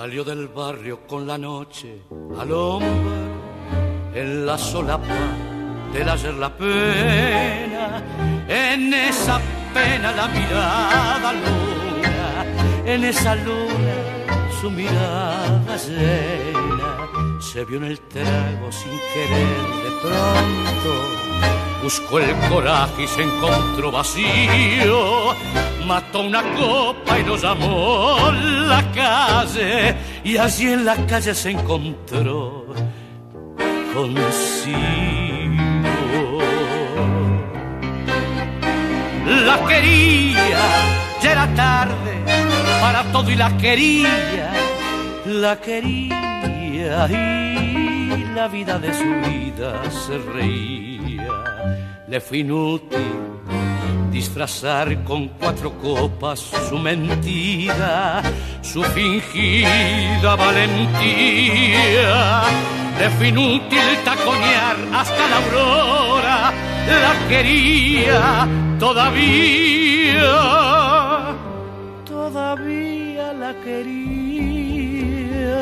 Salió del barrio con la noche al hombro, en la solapa del ayer la pena, en esa pena la mirada luna, en esa luna su mirada llena, se vio en el trago sin querer de pronto, buscó el coraje y se encontró vacío, mató una copa y lo llamó la calle, y allí en la calle se encontró consigo. La quería, ya era tarde para todo y la quería y la vida de su vida se reía. Le fue inútil disfrazar con 4 copas su mentira, su fingida valentía. Le fue inútil taconear hasta la aurora, la quería todavía la quería.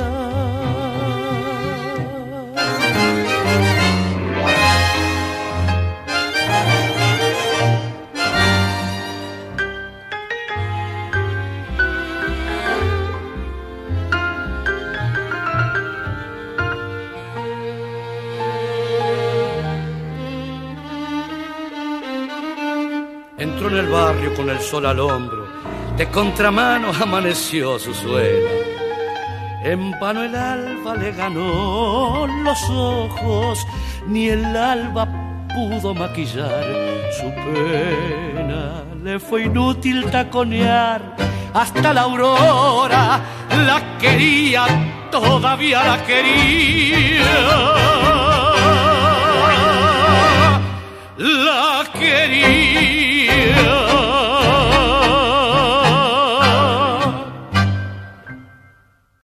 Entró en el barrio con el sol al hombro, de contramano amaneció su suena. En vano el alba le ganó los ojos, ni el alba pudo maquillar su pena. Le fue inútil taconear hasta la aurora, la quería, todavía la quería.